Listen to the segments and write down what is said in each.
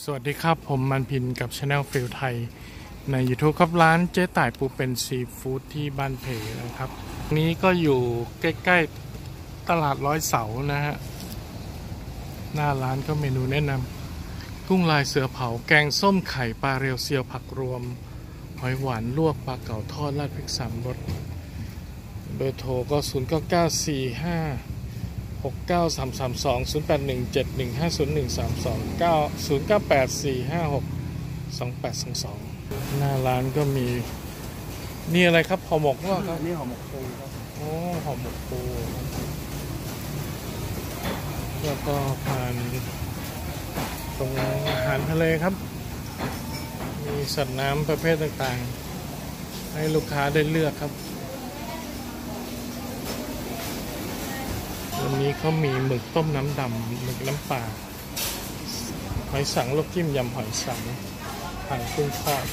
สวัสดีครับผมมันพินกับ Channel ฟิลไทยใน YouTube ครับร้านเจ๊ต่ายปูเป็นซีฟู้ดที่บ้านเพนะครับนี้ก็อยู่ใกล้ๆตลาดร้อยเสานะฮะหน้าร้านก็เมนูแนะนำกุ้งลายเสือเผาแกงส้มไข่ปลาเรียวเซียวผักรวมหอยหวานลวกปลาเก๋าทอดราดพริก3 รสเบอร์โทรก็0994569332 0817150132 หน้าร้านก็มีนี่อะไรครับห่อหมกว่าครับนี่ห่อหมกปูครับโอ้ห่อหมกปูแล้วก็ผ่านตรงอาหารทะเลครับมีสัตว์น้ำประเภทต่างๆให้ลูกค้าได้เลือกครับวันนี้เขามีหมึกต้มน้ำดำหมึกน้ำปลาหอยสังลวกจิ้มยำหอยสังผ่านกุ้งทอด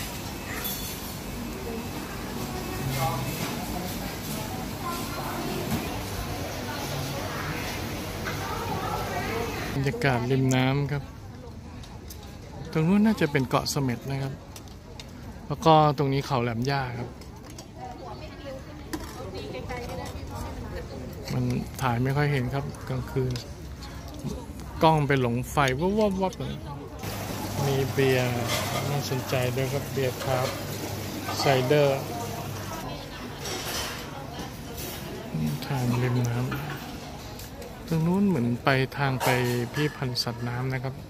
บรรยากาศริมน้ำครับตรงนู้นน่าจะเป็นเกาะเสม็ดนะครับแล้วก็ตรงนี้เขาแหลมย่าครับมันถ่ายไม่ค่อยเห็นครับกลางคืนกล้องไปหลงไฟวับมีเบียร์น่าสนใจด้วยครับเบียร์ครับไซเดอร์ทางริมน้ำตรงนู้นเหมือนไปทางไปพิพิธภัณฑ์สัตว์น้ำนะครับ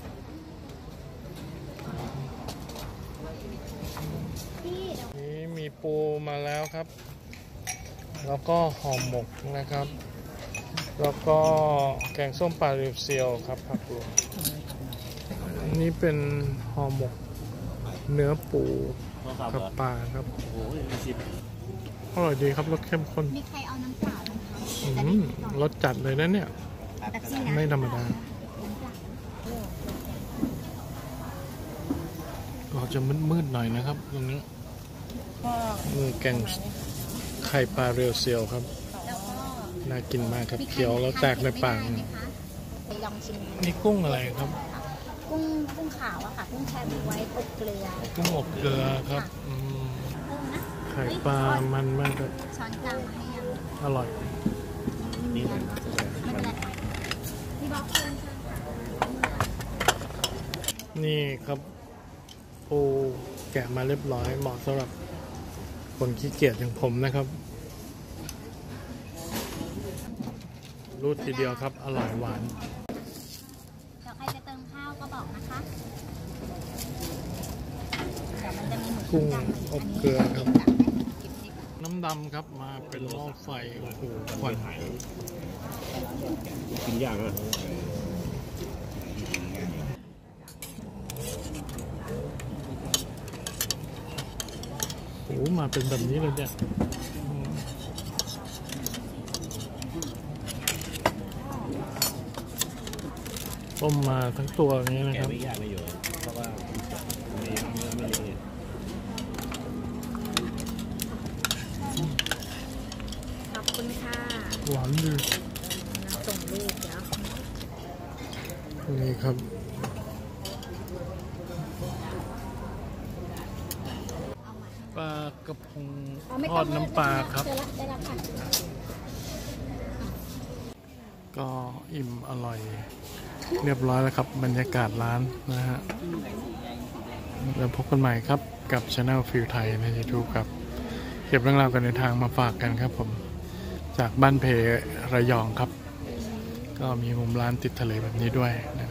นี่มีปูมาแล้วครับแล้วก็ห่อหมกนะครับแล้วก็แกงส้มปลาเรียวเซียวครับผักรวมนี่เป็นห่อหมกเนื้อปูกับปลาครับอร่อยดีครับรสเข้มข้นมีใครเอาน้ำเปล่าไหมคะรสจัดเลยนะเนี่ยไม่ธรรมดาเราจะมืดๆหน่อยนะครับตรงนี้มือแกงไข่ปลาเรียวเซียวครับน่ากินมากครับเคี้ยวแล้วแตกในปากนี่กุ้งอะไรครับกุ้งขาวอะค่ะกุ้งแช่ไว้อบเกลือกุ้งอบเกลือครับไข่ปลามันมากเลยช้อนกลางมาให้ยังอร่อยนี่ไม่เป็นไรพี่บอกเพื่อนนี่ครับปูแกะมาเรียบร้อยเหมาะสำหรับคนขี้เกียจอย่างผมนะครับรูดทีเดียวครับอร่อยหวานเดี๋ยวใครจะเติมข้าวก็บอกนะคะกุ้งอบเกลือครับน้ำดำครับมาเป็นหม้อไฟโอ้โหควันกินยากเลยโอ้มาเป็นแบบนี้เลยเนี่ยต้มมาทั้งตัวอย่างนี้นะครับไม่ยากไม่อยู่เพราะว่าไม่ละเอียดขอบคุณค่ะหวานดีส่งลูกแล้วนี่ครับปลากระพงทอดน้ำปลาครับก็อิ่มอร่อยเรียบร้อยแล้วครับบรรยากาศร้านนะฮะแล้วพบกันใหม่ครับกับ Channel ฟิลไทยใน YouTube ครับเก็บเรื่องราวกันในทางมาฝากกันครับผมจากบ้านเพระยองครับก็มีมุมร้านติดทะเลแบบนี้ด้วย